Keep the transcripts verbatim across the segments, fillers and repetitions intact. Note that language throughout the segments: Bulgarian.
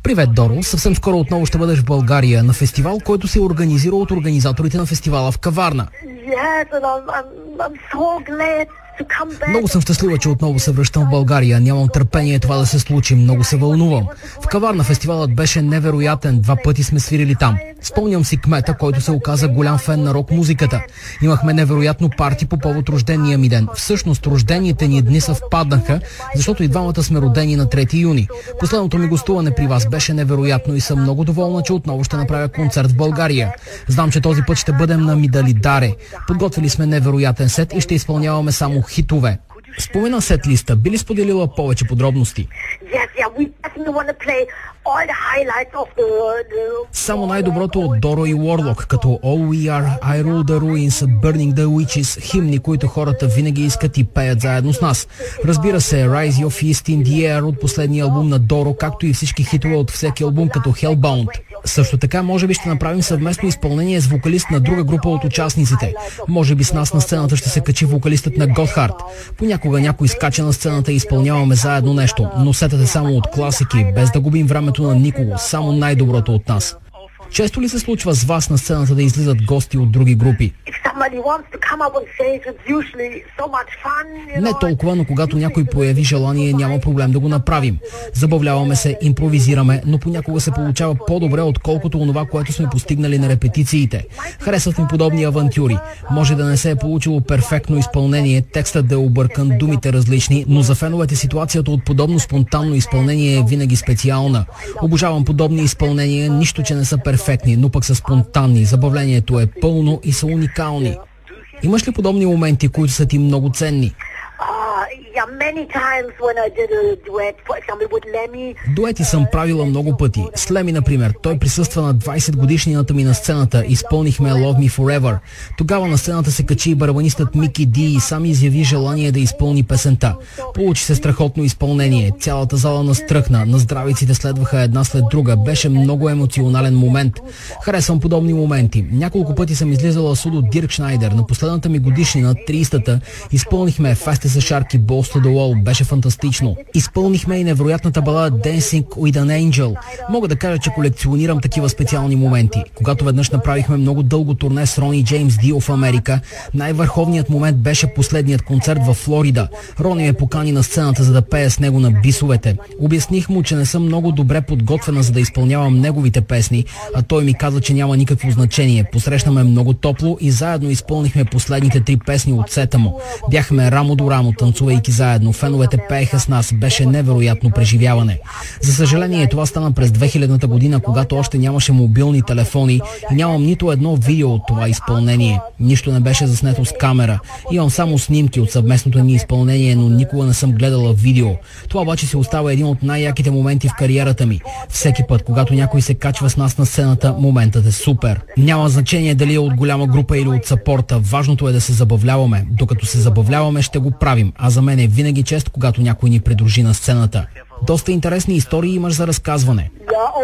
Привет, Доро! Съвсем скоро отново ще бъдеш в България на фестивал, който се организира от организаторите на фестивала в Каварна. Много съм щастлива, че отново се връщам в България. Нямам търпение това да се случи. Много се вълнувам. В Каварна фестивалът беше невероятен. Два пъти сме свирили там. Спомням си кмета, който се оказа голям фен на рок-музиката. Имахме невероятно парти по повод рождения ми ден. Всъщност рождените ни дни съвпаднаха, защото и двамата сме родени на трети юни. Последното ми гостуване при вас беше невероятно и съм много доволна, че отново ще направя концерт в България. Знам, че този път ще бъдем на Мидалидаре. Подготвили сме невероятен сет и ще изпълняваме само хитове. Спомена сет листа. Би ли споделила повече подробности? Само най-доброто от Доро и Warlock, като All We Are, I Rule the Ruins, Burning the Witches, химни, които хората винаги искат и пеят заедно с нас. Разбира се, Rise Your Fist in the Air от последния албум на Доро, както и всички хитове от всеки албум, като Hellbound. Също така, може би ще направим съвместно изпълнение с вокалист на друга група от участниците. Може би с нас на сцената ще се качи вокалистът на Godheart. Понякога някой скача на сцената и изпълняваме заедно нещо, но сетът е само от класики, без да губим времето на никого, само най-доброто от нас. Често ли се случва с вас на сцената да излизат гости от други групи? Не толкова, но когато някой прояви желание, няма проблем да го направим. Забавляваме се, импровизираме, но понякога се получава по-добре, отколкото онова, което сме постигнали на репетициите. Харесват ми подобни авантюри. Може да не се е получило перфектно изпълнение, текстът да е объркан, думите различни, но за феновете ситуацията от подобно спонтанно изпълнение е винаги специална. Обожавам подобни изпълнения, нищо, че не са перфектни, но пък са спонтанни. Забавлението е пълно и са уникални. Имаш ли подобни моменти, които са ти много ценни? Дуети съм правила много пъти. С Леми, например. Той присъства на двайсет годишнината ми на сцената. Изпълнихме Love Me Forever. Тогава на сцената се качи и барабанистът Мики Ди и сам изяви желание да изпълни песента. Получи се страхотно изпълнение. Цялата зала настръхна. Наздравиците следваха една след друга. Беше много емоционален момент. Харесвам подобни моменти. Няколко пъти съм излизала с Удо Дирк Шнайдер. На последната ми годишнина, трийсетата, изпълнихме Fast as a Sharky, Balls to the Wall. Беше фантастично. Изпълнихме и невероятната балада Dancing with an Angel. Мога да кажа, че колекционирам такива специални моменти. Когато веднъж направихме много дълго турне с Рони Джеймс Дио в Америка, най-върховният момент беше последният концерт във Флорида. Рони ме покани на сцената, за да пея с него на бисовете. Обясних му, че не съм много добре подготвена, за да изпълнявам неговите песни, а той ми каза, че няма никакво значение. Посрещнаме много топло и заедно изпълнихме последните три песни от сета му. Бяхме рамо до рамо, танцувайки заедно. Феновете пееха с нас. Беше невероятно преживяване. За съжаление, това стана през две хилядната година, когато още нямаше мобилни телефони и нямам нито едно видео от това изпълнение. Нищо не беше заснето с камера. Имам само снимки от съвместното ни изпълнение, но никога не съм гледала видео. Това обаче се остава един от най-яките моменти в кариерата ми. Всеки път, когато някой се качва с нас на сцената, моментът е супер. Няма значение дали е от голяма група или от съпорта. Важното е да се забавляваме. Докато се забавляваме, ще го правим. А за мен е винаги чест, когато някой ни придружи на сцената. Доста интересни истории имаш за разказване.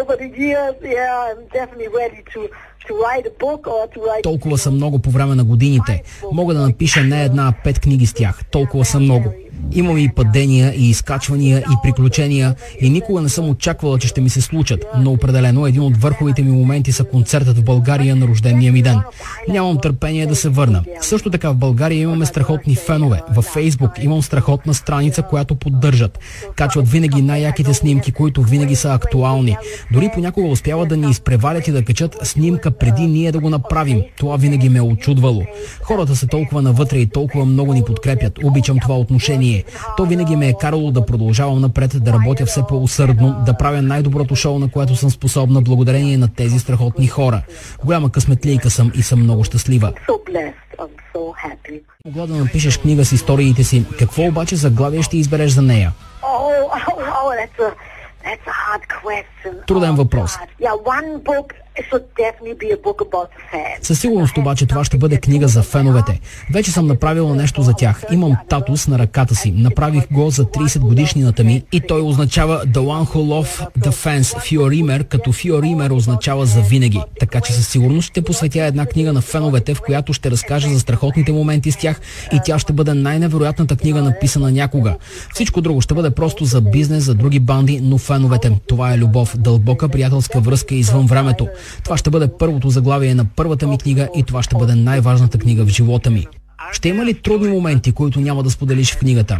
Толкова са много по време на годините. Мога да напиша не една, а пет книги с тях. Толкова са много. Имам и падения, и изкачвания, и приключения, и никога не съм очаквала, че ще ми се случат, но определено един от върховите ми моменти са концертът в България на рождения ми ден. Нямам търпение да се върна. Също така в България имаме страхотни фенове. Във Фейсбук имам страхотна страница, която поддържат. Качват винаги най-яките снимки, които винаги са актуални. Дори понякога успяват да ни изпреварят и да качат снимка преди ние да го направим. Това винаги ме е очудвало. Хората са толкова навътре и толкова много ни подкрепят. Обичам това отношение. То винаги ме е карало да продължавам напред, да работя все по-усърдно, да правя най-доброто шоу, на което съм способна, благодарение на тези страхотни хора. Голяма късметлийка съм и съм много щастлива. Могла да напишеш книга с историите си. Какво обаче заглавие ще избереш за нея? Труден въпрос. Със сигурност обаче това ще бъде книга за феновете. Вече съм направила нещо за тях. Имам татус на ръката си. Направих го за трийсет годишнината ми и той означава The One Who Love the Fans Fioremer, като Fioremer означава за винаги. Така че със сигурност ще посветя една книга на феновете, в която ще разкажа за страхотните моменти с тях и тя ще бъде най-невероятната книга написана някога. Всичко друго ще бъде просто за бизнес, за други банди, но феновете. Това е любов, дълбока приятелска връзка извън времето. Това ще бъде първото заглавие на първата ми книга и това ще бъде най-важната книга в живота ми. Ще има ли трудни моменти, които няма да споделиш в книгата?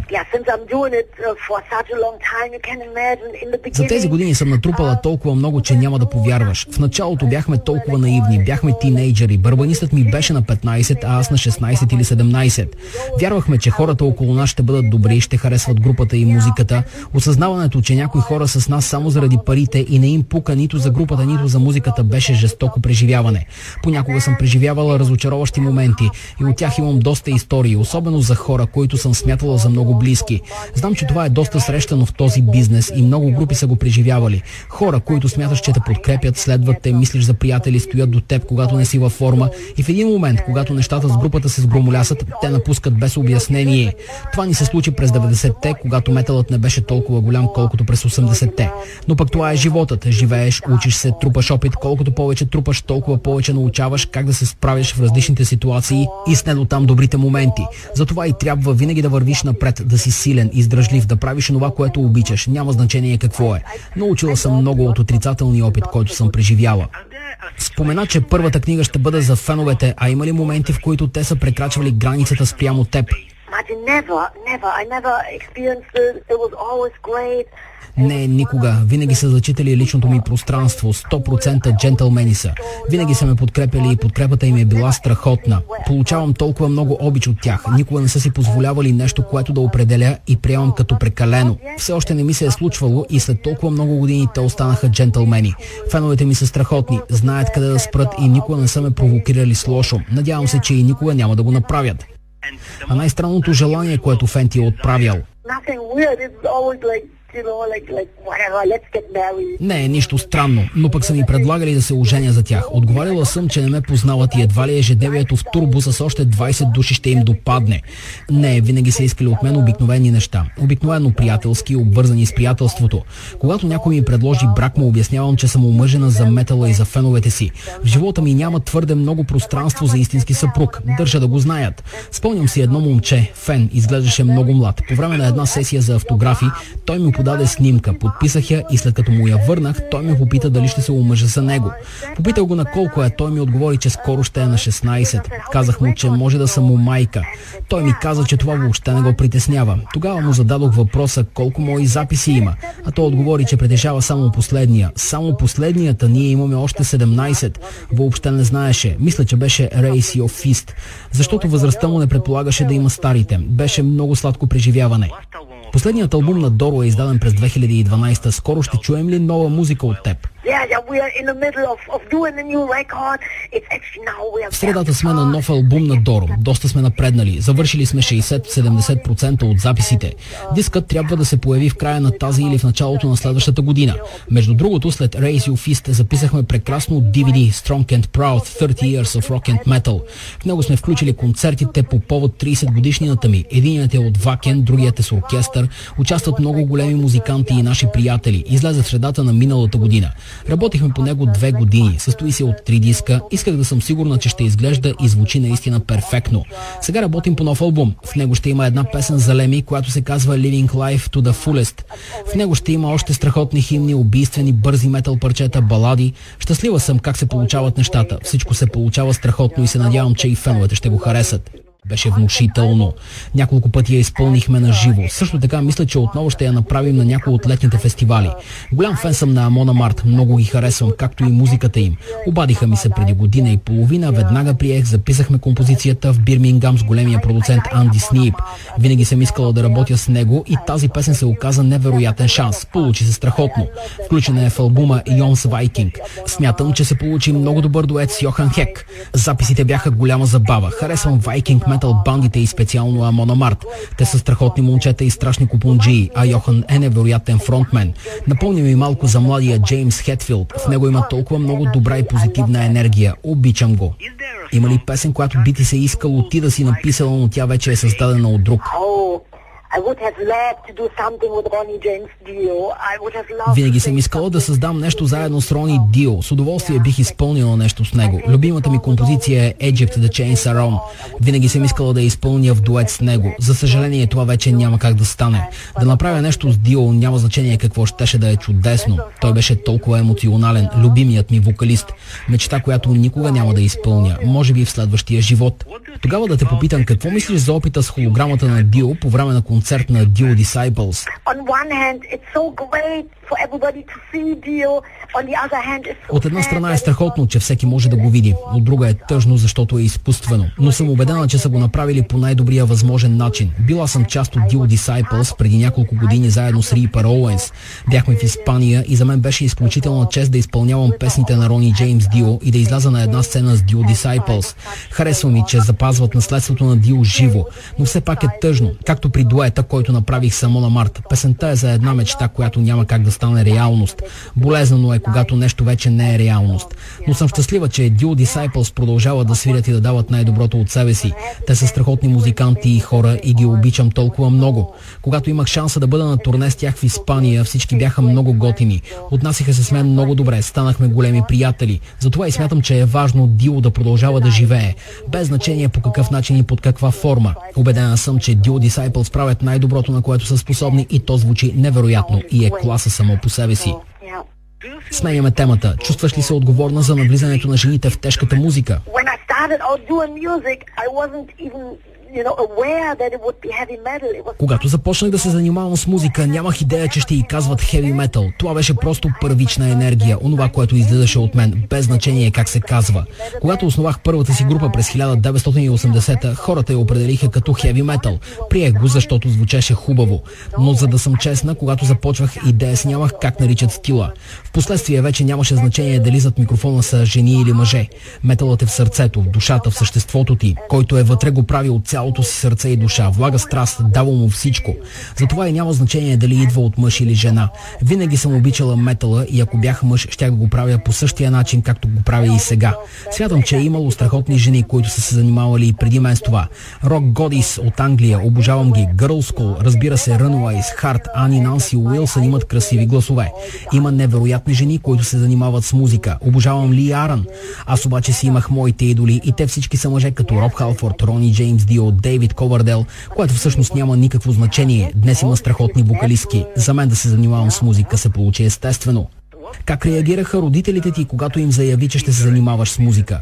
За тези години съм натрупала толкова много, че няма да повярваш. В началото бяхме толкова наивни, бяхме тинейджери, барабанистът ми беше на петнайсет, а аз на шестнайсет или седемнайсет. Вярвахме, че хората около нас ще бъдат добри, ще харесват групата и музиката. Осъзнаването, че някои хора са с нас само заради парите и не им пука нито за групата, нито за музиката, беше жестоко преживяване. Понякога съм преживявала разочароващи моменти и от тях имам доста истории, особено за хора, които съм смятала за много близки. Знам, че това е доста срещано в този бизнес и много групи са го преживявали. Хора, които смяташ, че те подкрепят, следват те, мислиш за приятели, стоят до теб, когато не си във форма и в един момент, когато нещата с групата се сгромолясат, те напускат без обяснение. Това ни се случи през деветдесетте, когато металът не беше толкова голям, колкото през осемдесетте. Но пък това е животът. Живееш, учиш се, трупаш опит, колкото повече трупаш, толкова повече научаваш как да се справиш в различните ситуации и с не до там добрите моменти. Затова и трябва винаги да вървиш напред, да си силен, издръжлив, да правиш това, което обичаш. Няма значение какво е. Научила съм много от отрицателния опит, който съм преживяла. Спомена, че първата книга ще бъде за феновете, а има ли моменти, в които те са прекрачвали границата спрямо теб? Не, никога. Винаги са зачитали личното ми пространство. сто процента джентълмени са. Винаги са ме подкрепяли и подкрепата им е била страхотна. Получавам толкова много обич от тях. Никога не са си позволявали нещо, което да определя и приемам като прекалено. Все още не ми се е случвало и след толкова много години те останаха джентълмени. Феновете ми са страхотни, знаят къде да спрат и никога не са ме провокирали с лошо. Надявам се, че и никога няма да го направят. А най-странното желание, което фен ти е отправял? Не е нищо странно, но пък са ми предлагали да се оженя за тях. Отговаряла съм, че не ме познават и едва ли ежедневието в турбо с още двайсет души ще им допадне. Не, винаги са искали от мен обикновени неща. Обикновено приятелски, обвързани с приятелството. Когато някой ми предложи брак, му обяснявам, че съм омъжена за метала и за феновете си. В живота ми няма твърде много пространство за истински съпруг. Държа да го знаят. Спомням си едно момче, фен, изглеждаше много млад. По време на една сесия за автографи, той ми подаде снимка. Подписах я и след като му я върнах, той ме попита дали ще се омъжа за него. Попитал го на колко е, той ми отговори, че скоро ще е на шестнайсет. Казах му, че може да съм му майка. Той ми каза, че това въобще не го притеснява. Тогава му зададох въпроса колко мои записи има, а той отговори, че притежава само последния. Само последнията, ние имаме още седемнайсет. Въобще не знаеше. Мисля, че беше Raise Your Fist, защото възрастта му не предполагаше да има старите. Беше много сладко преживяване. Последният албум на Доро е издаден през две хиляди и дванайсета. Скоро ще чуем ли нова музика от теб? В средата сме на нов албум на Доро. Доста сме напреднали. Завършили сме шейсет до седемдесет процента от записите. Дискът трябва да се появи в края на тази или в началото на следващата година. Между другото, след Raise Your Fist записахме прекрасно ди ви ди Strong and Proud thirty years of Rock and Metal. В него сме включили концертите по повод трийсет годишнината ми. Единият е от Вакен, другият е с оркестър. Участват много големи музиканти и наши приятели. Излезе в средата на миналата година. Работихме по него две години. Състои се от три диска. Исках да съм сигурна, че ще изглежда и звучи наистина перфектно. Сега работим по нов албум. В него ще има една песен за Леми, която се казва Living Life to the Fullest. В него ще има още страхотни химни, убийствени, бързи метал парчета, балади. Щастлива съм как се получават нещата. Всичко се получава страхотно и се надявам, че и феновете ще го харесат. Беше внушително. Няколко пъти я изпълнихме на живо. Също така мисля, че отново ще я направим на някои от летните фестивали. Голям фен съм на Амон Амарт. Много ги харесвам, както и музиката им. Обадиха ми се преди година и половина. Веднага приех, записахме композицията в Бирмингам с големия продуцент Анди Снип. Винаги съм искала да работя с него и тази песен се оказа невероятен шанс. Получи се страхотно. Включена е в албума Йонс Вайкинг. Смятам, че се получи много добър дует с Йохан Хек. Записите бяха голяма забава. Харесвам Вайкинг метал бандите и специално Амон Амарт. Те са страхотни момчета и страшни купунджии, а Йохан е невероятен фронтмен. Напомня ми малко за младия Джеймс Хетфилд. В него има толкова много добра и позитивна енергия. Обичам го. Има ли песен, която би ти се искало ти да си написала, но тя вече е създадена от друг? Винаги съм искала да създам нещо заедно с Рони Дио. С удоволствие бих изпълнила нещо с него. Любимата ми композиция е Egypt The Chains Are On. Винаги съм искала да я изпълня в дует с него. За съжаление, това вече няма как да стане. Да направя нещо с Дио няма значение какво щеше да е чудесно. Той беше толкова емоционален, любимият ми вокалист. Мечта, която никога няма да изпълня. Може би в следващия живот. Тогава да те попитам, какво мислиш за опита с холограмата на Дио по време на концерт на Dio Disciples? От една страна е страхотно, че всеки може да го види. От друга е тъжно, защото е изкуствено. Но съм убедена, че са го направили по най-добрия възможен начин. Била съм част от Dio Disciples преди няколко години заедно с Рипър Оуенс. Бяхме в Испания и за мен беше изключителна чест да изпълнявам песните на Рони Джеймс Дио и да изляза на една сцена с Dio Disciples. Харесва ми, че запазват наследството на Дио живо, но все пак е тъжно, както при дуета, който направих с Амон Амарт. Песента е за една мечта, която няма как да стане реалност. Болезнено е, когато нещо вече не е реалност. Но съм щастлива, че Dio Disciples продължават да свирят и да дават най-доброто от себе си. Те са страхотни музиканти и хора и ги обичам толкова много. Когато имах шанса да бъда на турне с тях в Испания, всички бяха много готини. Отнасяха се с мен много добре, станахме големи приятели. Затова и смятам, че е важно Dio да продължава да живее, без значение по какъв начин и под каква форма. Убедена съм, че Dio Disciples правят най-доброто, на което са способни, и то звучи невероятно и е класа само по себе си. Сменяме темата. Чувстваш ли се отговорна за навлизането на жените в тежката музика? Когато започнах да се занимавам с музика, нямах идея, че ще й казват хеви метал. Това беше просто първична енергия, онова, което излизаше от мен, без значение как се казва. Когато основах първата си група през хиляда деветстотин и осемдесета, хората я определиха като хеви метал. Приех го, защото звучеше хубаво. Но за да съм честна, когато започвах, идея си нямах как наричат стила. Впоследствие вече нямаше значение дали зад микрофона са жени или мъже. Металът е в сърцето, в душата, в съществото ти. Който е вътре, го прави от цялото си сърце и душа, влага страст, дава му всичко. Затова и няма значение дали идва от мъж или жена. Винаги съм обичала метала и ако бях мъж, щях да го правя по същия начин, както го правя и сега. Смятам, че е имало страхотни жени, които са се занимавали и преди мен с това. Рок Годис от Англия, обожавам ги. Girl School, разбира се, Runaways, Heart, Ани, Нанси Уилсън имат красиви гласове. Има невероятни жени, които се занимават с музика. Обожавам Ли Арън. Аз обаче си имах моите идоли и те всички са мъже като Роб Халфорд, Рони Джеймс Дио, Дейвид Ковардел, което всъщност няма никакво значение. Днес има страхотни вокалистки. За мен да се занимавам с музика се получи естествено. Как реагираха родителите ти, когато им заяви, че ще се занимаваш с музика?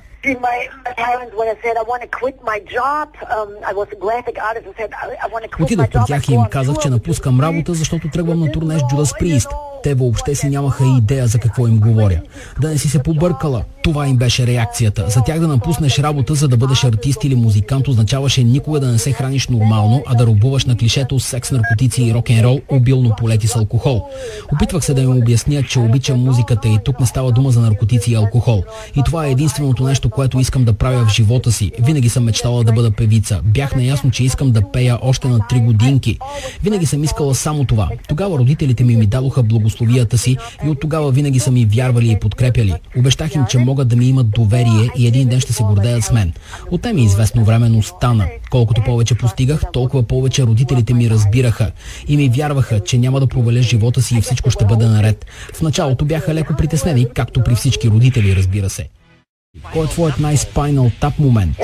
Отидох при тях и им казах, че напускам работа, защото тръгвам на турне с Judas Priest. Те въобще си нямаха идея за какво им говоря. Да не си се побъркала. Това им беше реакцията. За тях да напуснеш работа, за да бъдеш артист или музикант, означаваше никога да не се храниш нормално, а да робуваш на клишето секс, наркотици и рок-н-рол, обилно полети с алкохол. Опитвах се да им обясня, че обичам музиката и тук не става дума за наркотици и алкохол. И това е единственото нещо, което искам да правя в живота си. Винаги съм мечтала да бъда певица. Бях наясно, че искам да пея още на три годинки. Винаги съм искала само това. Тогава родителите ми ми дадоха благословията си и от тогава винаги са ми вярвали и подкрепяли. Обещах им, че могат да ми имат доверие и един ден ще се гордеят с мен. Отне ми известно време, но стана. Колкото повече постигах, толкова повече родителите ми разбираха и ми вярваха, че няма да проваля живота си и всичко ще бъде наред. В началото бяха леко притеснени, както при всички родители, разбира се. Кой е твоят най-спайнал тап момент?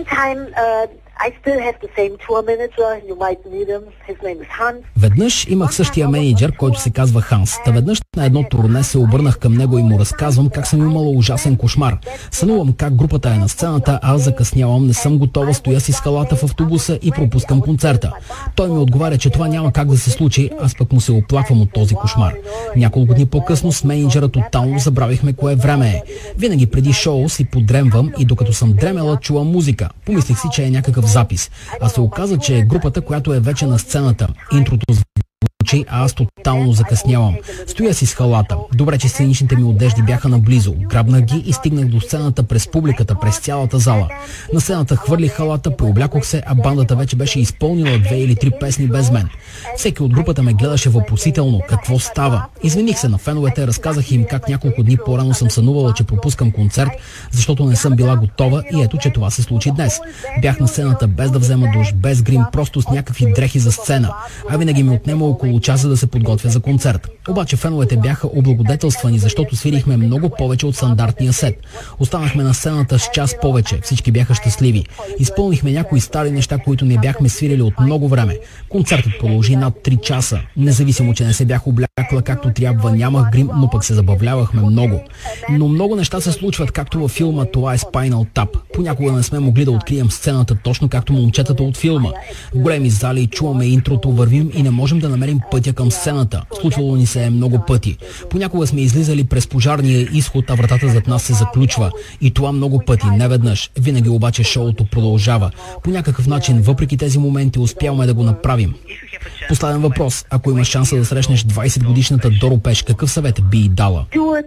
Веднъж имах същия менеджер, който се казва Ханс. Та веднъж на едно турне се обърнах към него и му разказвам как съм имала ужасен кошмар. Сънувам как групата е на сцената, аз закъснявам, не съм готова, стоя си с халата в автобуса и пропускам концерта. Той ми отговаря, че това няма как да се случи, аз пък му се оплаквам от този кошмар. Няколко дни по-късно с менеджера тотално забравихме кое време е. Винаги преди шоу си подремвам и докато съм дремела, чувам музика. Помислих си, че е някакъв запис. А се оказа, че е групата, която е вече на сцената. Интрото звучи случай, а аз тотално закъснявам. Стоя си с халата. Добре, че сценичните ми одежди бяха наблизо. Грабнах ги и стигнах до сцената през публиката, през цялата зала. На сцената хвърлих халата, преоблякох се, а бандата вече беше изпълнила две или три песни без мен. Всеки от групата ме гледаше въпросително. Какво става? Извиних се на феновете, разказах им как няколко дни по-рано съм сънувала, че пропускам концерт, защото не съм била готова и ето, че това се случи днес. Бях на сцената без да взема душ, без грим, просто с някакви дрехи за сцена. А винаги ми отнема около часа да се подготвя за концерт. Обаче феновете бяха облагодетелствани, защото свирихме много повече от стандартния сет. Останахме на сцената с час повече, всички бяха щастливи. Изпълнихме някои стари неща, които не бяхме свирили от много време. Концертът продължи над три часа. Независимо, че не се бях облякла както трябва, нямах грим, но пък се забавлявахме много. Но много неща се случват, както във филма "Това е Spinal Tap". Понякога не сме могли да открием сцената точно както момчетата от филма. В големи зали чуваме интрото, вървим и не можем да намерим пътя към сцената. Случвало ни се е много пъти. Понякога сме излизали през пожарния изход, а вратата зад нас се заключва. И това много пъти, не веднъж. Винаги обаче шоуто продължава. По някакъв начин, въпреки тези моменти, успяваме да го направим. Последен въпрос. Ако имаш шанса да срещнеш двайсет годишната Доро Пеш, какъв съвет би й дала?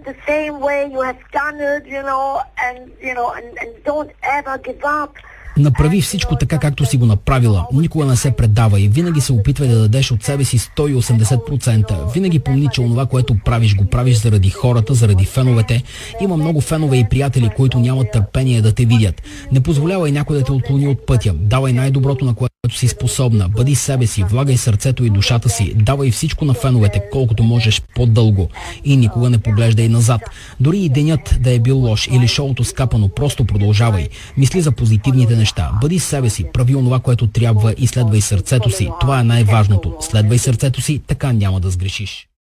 Направи всичко така, както си го направила. Никога не се предава и винаги се опитвай да дадеш от себе си сто и осемдесет процента. Винаги помни, че онова, което правиш, го правиш заради хората, заради феновете. Има много фенове и приятели, които нямат търпение да те видят. Не позволявай някой да те отклони от пътя. Давай най-доброто, на което си способна. Бъди себе си, влагай сърцето и душата си. Давай всичко на феновете, колкото можеш по-дълго. И никога не поглеждай назад. Дори и денят да е бил лош или шоуто скапано, просто продължавай. Мисли за позитивните неща. Бъди себе си, прави онова, което трябва и следвай сърцето си. Това е най-важното. Следвай сърцето си, така няма да сгрешиш.